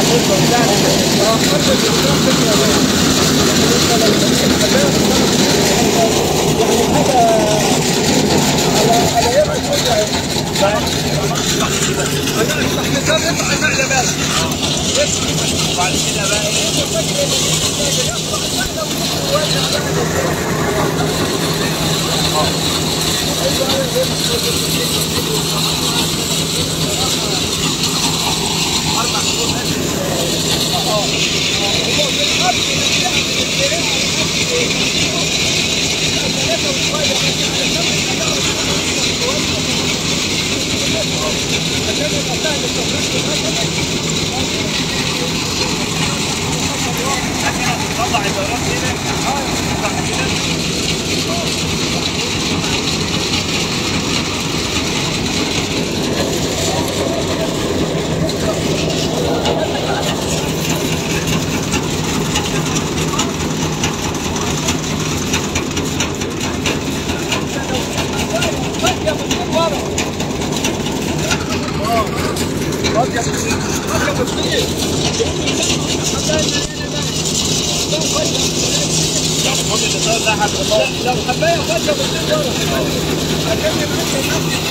لو حبايه فاضيه بتطير ورا عشان يبقى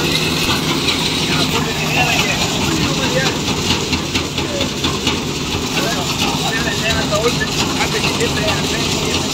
زي ما انت قلت حبه الجبنه يعني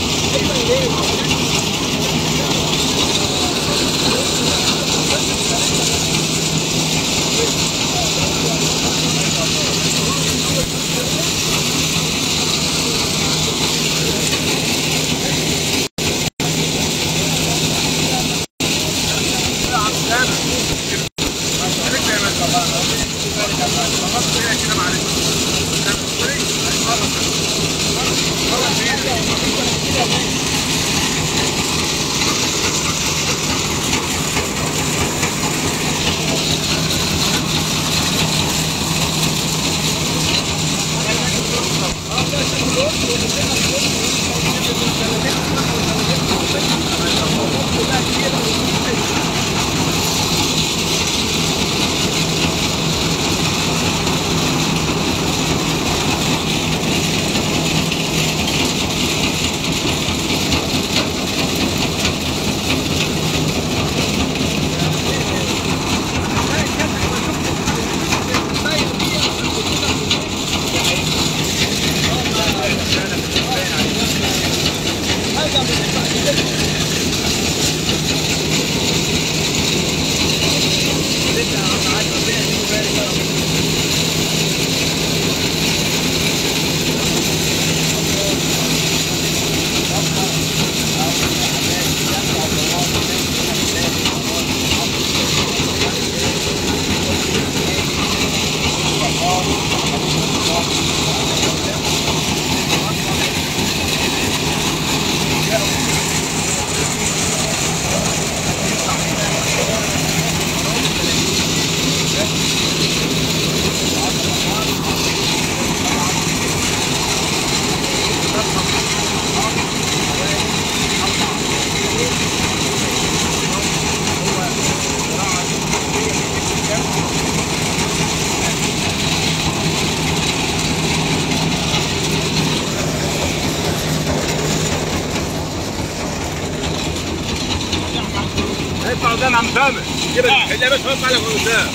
اطلع قدام عم سامر كده اللي بس واقف على قدام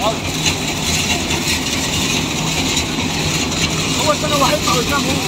هو السنه هو هيطلع قدام هو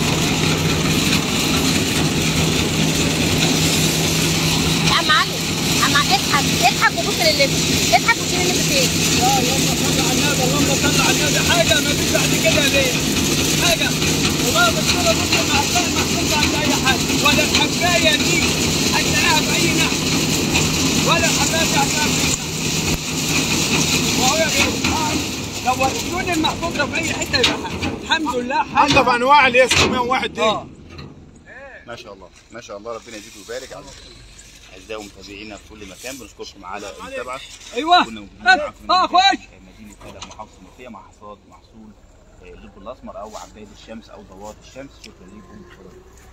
يا عم علي اضحك اضحك وبص لللبس اضحك وشيل اللبس فين لا اللهم صل على النبي اللهم صل على النبي حاجه ما فيش بعد كده ليه حاجه والله الصوره ممكن ما هتلاقي محطوطه عند اي حد ولا الحبايه دي هتلاقيها في اي ناحيه ولا الحبايه دي هتلاقيها في اي ناحيه وهو يا بيه لو السود المحطوطه في اي حته يبقى الحمد لله حاجه انضف انواع اللي هي 601 دي ما شاء الله ما شاء الله ربنا يزيد ويبارك على اعزائي ومتابعينا في كل مكان بنشكركم على المتابعه. ايوه كنا موجودين معاكم خش مدينه قلق محافظه المنوفيه مع حصاد محصول اللب الاسمر او عباد الشمس او ضوات الشمس. شكرا لكم.